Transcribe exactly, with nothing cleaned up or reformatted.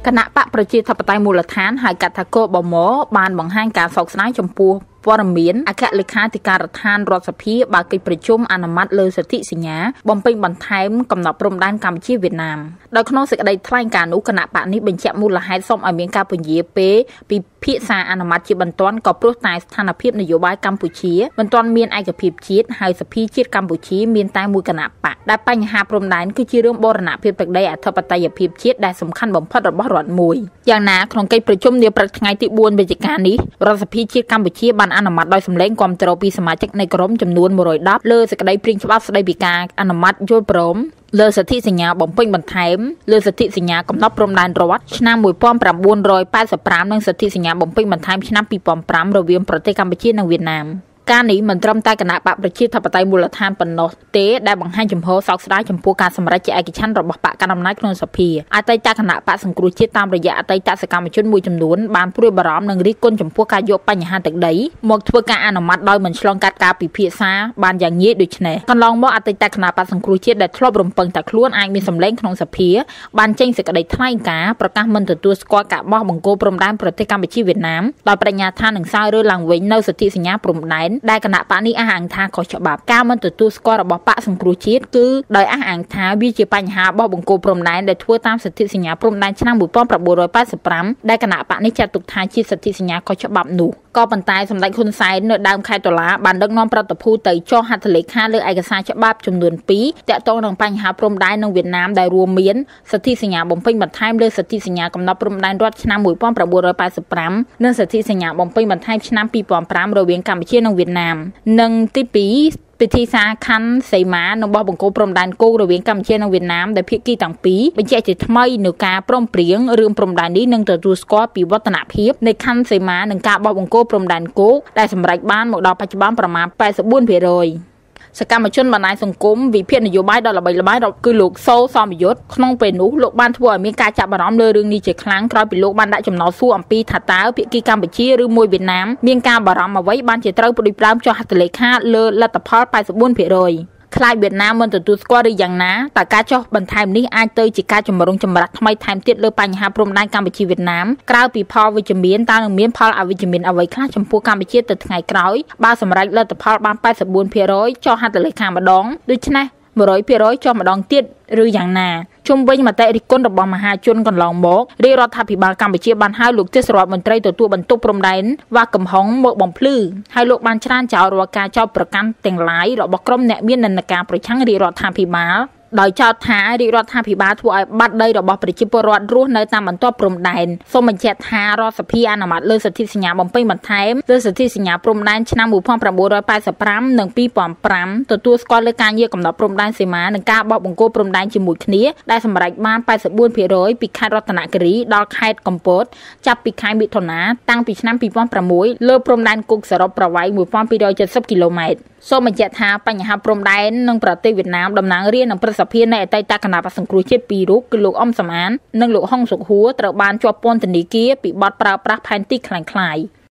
គណៈបកប្រជាធិបតេយ្យមូលដ្ឋានហៅកាត់ថាកបមបានបង្ហាញការសោកស្ដាយចំពោះព័ត៌មានអគ្គលេខាធិការដ្ឋានរដ្ឋសភាបើកិច្ចប្រជុំអនុម័តលើសិទ្ធិសញ្ញាបំពេញបន្ថែមកំណត់ព្រំដែនកម្ពុជាវៀតណាមដោយក្នុងសេចក្តីថ្លែងការណ៍នោះគណៈបកនេះបញ្ជាក់មូលហេតុសូមឲ្យមានការពន្យាពេលពីភាសាអនុម័តជាបន្ទាន់ក៏ព្រោះតែស្ថានភាពនយោបាយកម្ពុជាមិនទាន់មានឯកភាពជាតិហើយសភាជាតិកម្ពុជាមានតែមួយគណៈបកដែលបញ្ហាព្រំដែនគឺជារឿងបូរណភាពទឹកដីអធិបតេយ្យភាពជាតិដែលសំខាន់បំផុតរបស់រដ្ឋមួយយ៉ាងណាក្នុងកិច្ចប្រជុំនាព្រឹកថ្ងៃទីបួនវិច្ឆិកានេះរដ្ឋសភាជាតិកម្ពុជាបានអនុម័តដោយសម្លេងគាំទ្រពីសមាជិកនៃក្រុមចំនួនមួយរយដប់លើសេចក្តីព្រាងច្បាប់ស្តីពីការអនុម័តយល់ព្រមលើសិទ្ធិសញ្ញាបំពេញបន្ថែមលើសិទ្ធិសញ្ញាកំណត់ព្រំដែនរដ្ឋឆ្នាំmột nghìn chín trăm tám mươi lămនិងសិទ្ធិសញ្ញាបំពេញបន្ថែមឆ្នាំtwo thousand fiveរវាងប្រទេសកម្ពុជានិងវៀតណាមការនេះមិនត្រឹមតែគណៈបកប្រជាធិបតេយ្យមូលដ្ឋានប៉ុណ្ណោះទេដែលបង្ហាញចំហសោកស្ដាយចំពោះការសម្រេចជាឯកច្ឆន្ទរបស់បកកណ្ដាលអំណាចក្នុងសភាអតីតគណៈបកសង្គ្រោះជាតិតាមរយៈអតីតសកម្មជនមួយចំនួនបានព្រួយបារម្ភនិងរិះគន់ចំពោះការយកបញ្ហាទឹកដីមកធ្វើការអនុម័តដោយមិនឆ្លងកាត់ការពិភាក្សាបានយ៉ាងងាយដូចនេះកន្លងមកអតីតគណៈបកសង្គ្រោះជាតិដែលធ្លាប់រំពឹងថាខ្លួនអាចមានសម្លេងក្នុងសភាបានចេញសេចក្តីថ្លែងការណ៍ប្រកាសមិនទទួលស្គាល់ការបោះបង្គោលព្រំដែនប្រទេសកម្ពុជាវៀតណាមដោយបញ្ញាថានឹងសើរើឡើងវិញនៅសិទ្ធិសញ្ញាព្រំដែនដែលគណៈបកនេះអះអាងថាខុសច្បាប់ការមិនទទួលស្គាល់របស់បកសង្គ្រោះជាតិគឺដោយអះអាងថាវាជាបញ្ហារបស់បង្គោលព្រំដែនដែលធ្វើតាមសិទ្ធិសញ្ញាព្រំដែនឆ្នាំmột nghìn chín trăm tám mươi lămដែលគណៈបកនេះចាត់ទុកថាជាសិទ្ធិសញ្ញាខុសច្បាប់នោះក៏ប៉ុន្តែសម្ដេចហ៊ុនសែននៅដើមខែតុលាបានដឹកនាំប្រតិភូទៅចុះហត្ថលេខាលើឯកសារច្បាប់ចំនួនtwoទាក់ទងនឹងបញ្ហាព្រំដែននឹងវៀតណាមដែលរួមមានសិទ្ធិសញ្ញាបំពេញបន្ថែមលើសិទ្ធិសញ្ញាកំណត់ព្រំដែនរដ្ឋឆ្នាំmột nghìn chín trăm tám mươi lămនិងសិទ្ធិសញ្ញាបំពេញបន្ថែមឆ្នាំtwo thousand fiveរវាងកម្ពុជានិងវៀតណាមនិងទីtwoពិធីសារខណ្ឌសីមានៅបោះបង្គោលព្រំដែនគោករវាងកម្ពុជានិងវៀតណាមដែលភាគីទាំងពីរបញ្ជាក់ជាថ្មីនៅការព្រមព្រៀងរឿងព្រំដែននេះនឹងទទួលស្គាល់ពីវឌ្ឍនភាពនៃខណ្ឌសីមានិងការបោះបង្គោលព្រំដែនគោកដែលសម្រេចបានមកដល់បច្ចុប្បន្នប្រមាណeighty-fourភាគរយសកម្មជនបណ្ដាញសង្គមវិភាគនយោបាយដ៏ល្បីល្បាញគឺលោកសូសមយុទ្ធក្នុងពេលនោះលោកបានធ្វើឲ្យមានការចាប់អារម្មណ៍លើរឿងនេះជាខ្លាំងក្រោយពីលោកបានដាក់ចំណោទសួរអំពីថាតើភាគីកម្ពុជាឬមួយវៀតណាមមានការបារម្ភអ្វីបានជាត្រូវផ្ដួចផ្ដើមចុះហត្ថលេខាលើលទ្ធផលeighty-fourភាគរយខ្លាចវៀតណាមមិនទទួលស្គាល់ឬយ៉ាងណាតើការចុះបន្ថែមនេះអាចទៅជាការជំរុញចម្រាស់ថ្មីថែមទៀតលើបញ្ហាព្រំដែនកម្ពុជាវៀតណាមក្រៅពីផលវិជ្ជមានតើនឹងមានផលអវិជ្ជមានអ្វីខ្លះចំពោះកម្ពុជាទៅថ្ងៃក្រោយបើសម្រេចលទ្ធផលបានeighty-fourភាគរយចុះហត្ថលេខាម្ដងដូច្នេះone hundredភាគរយចុះម្ដងទៀតឬយ៉ាងណាជុំវិញមតិរិះគន់របស់មហាជនកន្លងមករាជរដ្ឋាភិបាលកម្ពុជាបានហៅលោកទេសរដ្ឋមន្ត្រីទទួលបន្ទុកព្រំដែនវ៉ាកំហុងមកបំភ្លឺហើយលោកបានច្រានចោលរាល់ការចោទប្រកាន់ទាំងឡាយរបស់ក្រុមអ្នកមាននិន្នាការប្រឆាំងរាជរដ្ឋាភិបាលដោយចោទថារាជរដ្ឋាភិបាលធ្វើឲ្យបាត់ដីរបស់ប្រជាពលរដ្ឋរស់នៅតាមបន្ទាត់ព្រំដែនសូមបញ្ជាក់ថារដ្ឋសភាអនុម័តលើសិទ្ធិសញ្ញាបំពេញបន្ថែមលើសិទ្ធិសញ្ញាព្រំដែនឆ្នាំmột nghìn chín trăm tám mươi lămនិងtwo thousand fiveទទួលស្គាល់លើការងារកំណត់ព្រំដែនសីមានិងការបោះបង្គោលព្រំដែនជាមួយគ្នាដែលសម្រេចបានeighty-fourភាគរយពីខេត្តរតនគិរីដល់ខេត្តកំពតចាប់ពីខែមិថុនាតាំងពីឆ្នាំtwo thousand sixលើព្រំដែនគុកសរុបប្រវែងone thousand two hundred seventyគីឡូម៉ែត្រសូមបញ្ជាក់ថាបញ្ហាព្រំដែននឹងប្រទេសវៀតណាមតំណាងរាស្ត្រនឹងប្រសិទ្ធភាពនៃអតីតគណៈបក្សសង្គ្រោះជាតិពីររូបគឺលោកអ៊ុំសំអាននិងលោកហុងសុខហួរត្រូវបានជាប់ពន្ធនាគារពីបទប្រើប្រាស់ផែនទីក្លែងក្លាយ